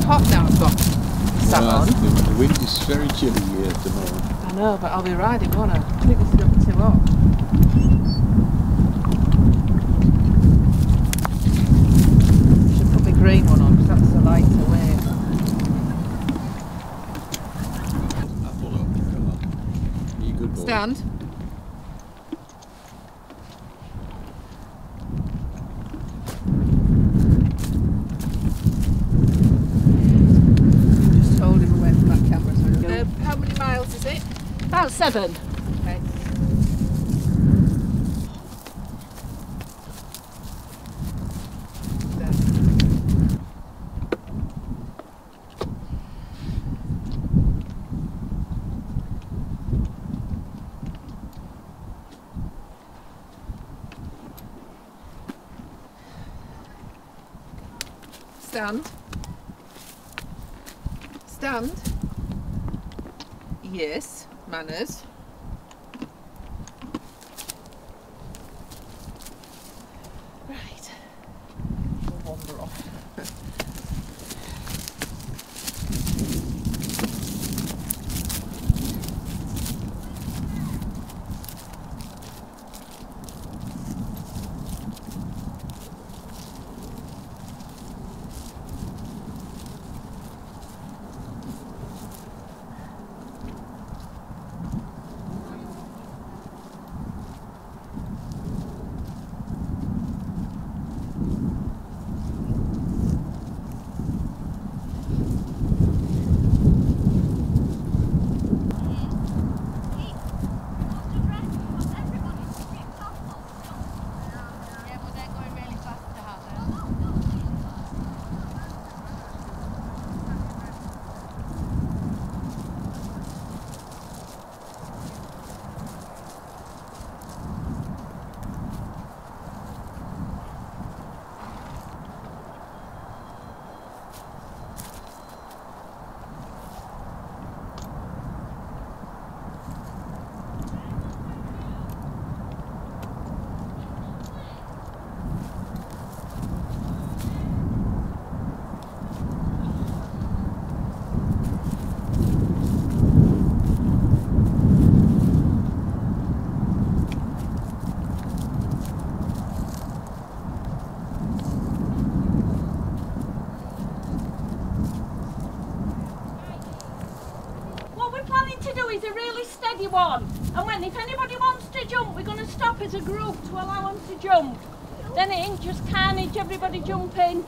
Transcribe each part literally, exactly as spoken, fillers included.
hot now I've got Sam Well, on. the, the wind is very chilly here at the moment. I know, but I'll be riding, won't I? I think this is going to be too hot. Should put my green one on because that's the lighter wave. I'll pull up. Come on. Be a good boy. Stand. Just hold him away from that camera. So uh, how many miles is it? About seven. Okay. Stand. Stand. Yes, manners. Right. We'll wander off. One. And when if anybody wants to jump, we're going to stop as a group to allow them to jump. Then it ain't just carnage, everybody jumping.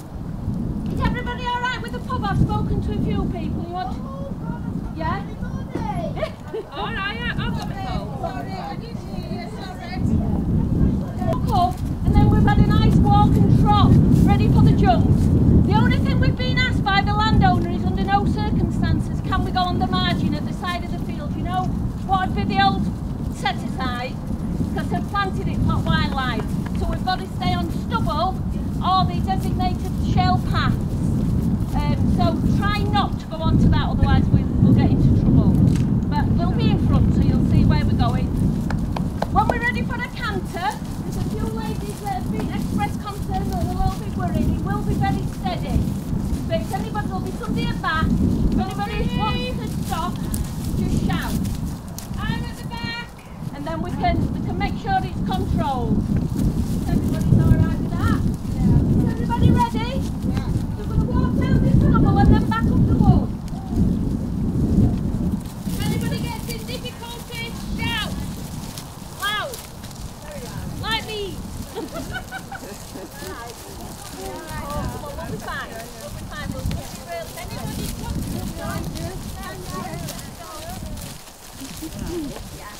Is everybody alright with the pub? I've spoken to a few people. You want to... Yeah? Alright, yeah, I've got my phone. Sorry, I didn't hear you, sorry. Walk up, and then we've had a nice walk and trot, ready for the jumps. The only thing we've been asked by the landowner is under no circumstances can we go on the margin at the side of the field, you know? What would be the old set aside, because they've planted it for wildlife. So we've got to stay on stubble or the designated shell paths. Um, so try not to go onto that, otherwise we, we'll get into trouble. But we'll be in front, so you'll see where we're going. When we're ready for a canter, there's a few ladies that have been expressed concern that they're a little bit worried. It will be very steady. But if anybody, there'll be somebody at back. If anybody wants to stop, just shout. I'm at the back. And then we can we can make sure it's controlled. Is everybody alright with that? Yeah. Is everybody ready? Yeah. So we're going to walk down this tunnel and then back up the wall. If anybody gets in difficulty, shout. Loud. Very loud. Like me. Oh, well, we'll be fine. We'll be fine. We'll get real. Anybody come to the side? Yeah.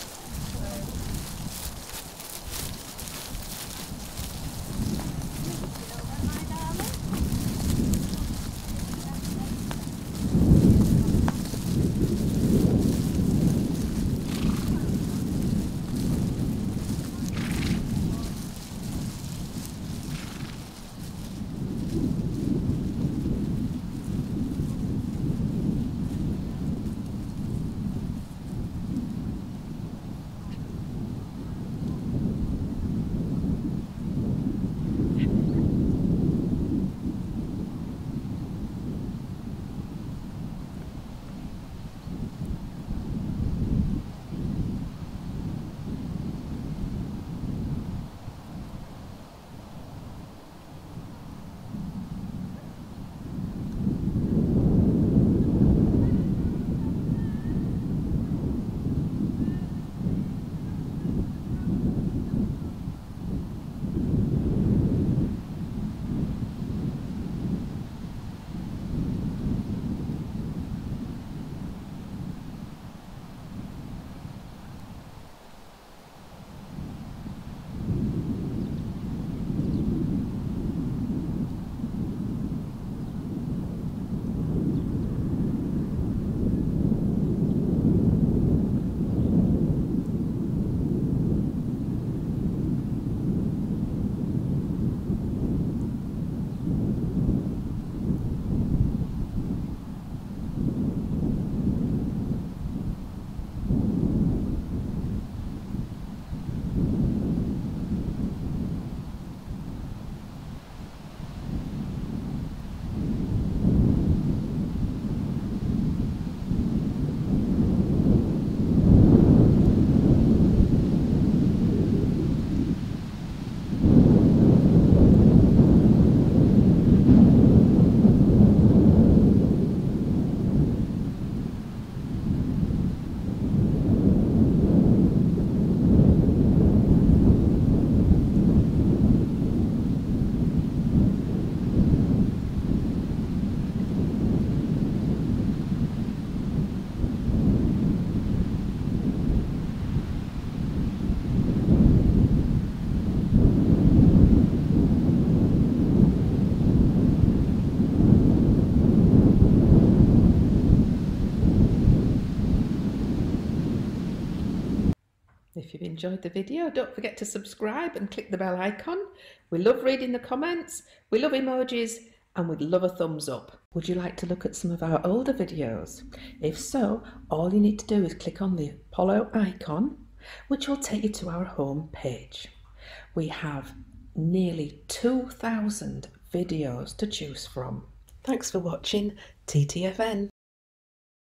enjoyed the video, don't forget to subscribe and click the bell icon. We love reading the comments, we love emojis, and we'd love a thumbs up. Would you like to look at some of our older videos? If so, all you need to do is click on the Apollo icon, which will take you to our home page. We have nearly two thousand videos to choose from. Thanks for watching T T F N.